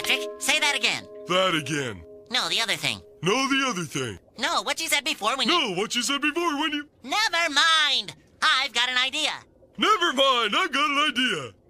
Patrick, say that again. That again. No, the other thing. No, the other thing. No, what you said before when No, what you said before when you... Never mind! I've got an idea. Never mind, I've got an idea.